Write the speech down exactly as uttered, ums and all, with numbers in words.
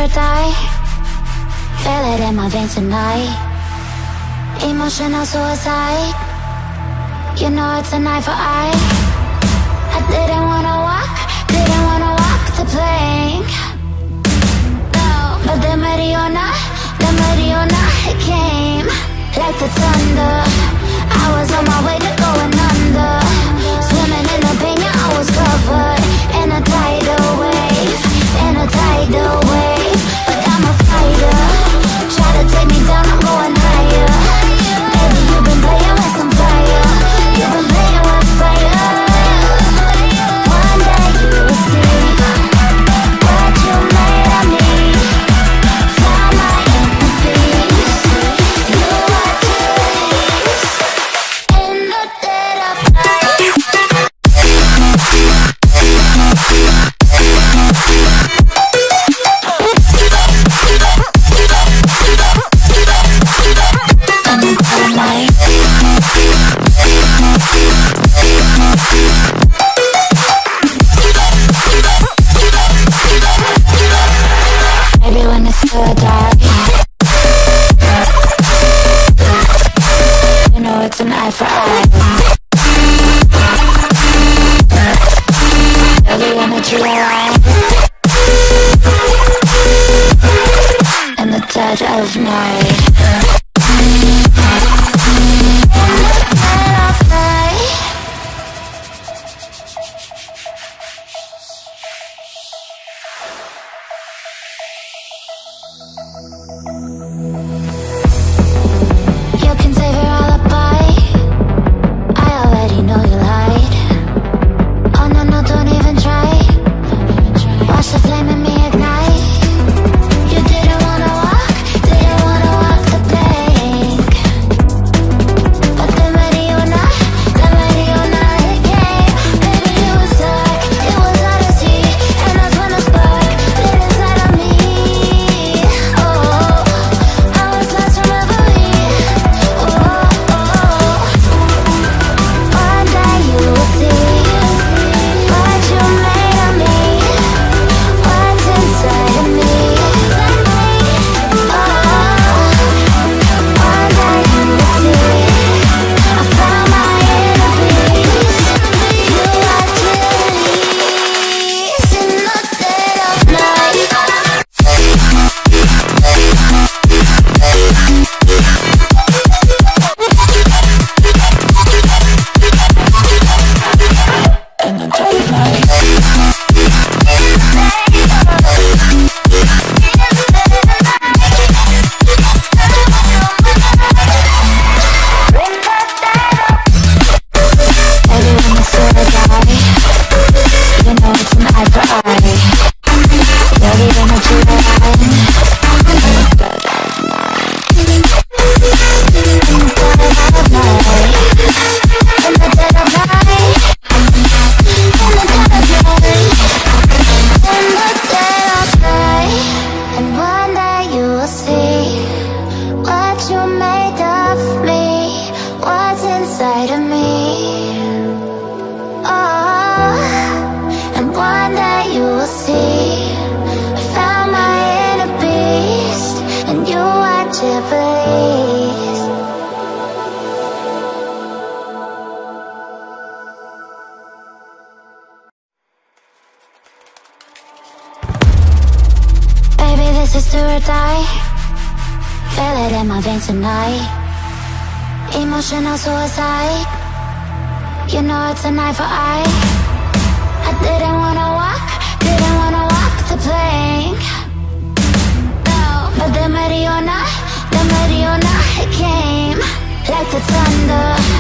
or die. Feel it in my veins tonight. Emotional suicide. You know it's an eye for eye. I didn't wanna walk, didn't wanna walk the plank. No, but the Mariona, the Mariona, it came like the thunder. I was on my way to going under. Swimming in the pain, yeah, I was covered in a tidal wave, in a tidal wave. But I'm a fighter. Try to take me down, I'm going higher. Baby, you've been playing with some fire. You've been playing with fire. One day you will see what you made of me. Found my inner peace. You are peace in the dead of night. Maybe when it's still dark, you know it's an eye for eye. Every energy alive in the dead of night. You can save your alibi. I already know you lied. Oh no, no, don't even try. Watch the flame in me ignite. You didn't wanna walk, didn't wanna walk the plank. But the Mariona, the Mariona, it came. Baby, you were stuck, it was hard to see. And that's when the spark lit inside of me. Oh, I was lost from reverie. Oh, oh, oh. One day you will see what you made of me, what's inside of me. Oh, one day you will see I found my inner peace. You are peace in the dead of night. In the dead of night. Baby, when it's still die, you know it's an eye for eye. Feel the energy alive in the dead of night. In the dead of night. In the dead of night. In the dead of night. In the dead of night. And one day you will see what you made of me, what's inside of me. Oh, and one day you will see I found my inner beast, and you are Jubilees. Baby, this is do or die. Feel it in my veins tonight. Emotional suicide. You know it's an eye for eye. I didn't wanna walk, didn't wanna walk the plank. No, but the Mariona, the Mariona, it came like the thunder.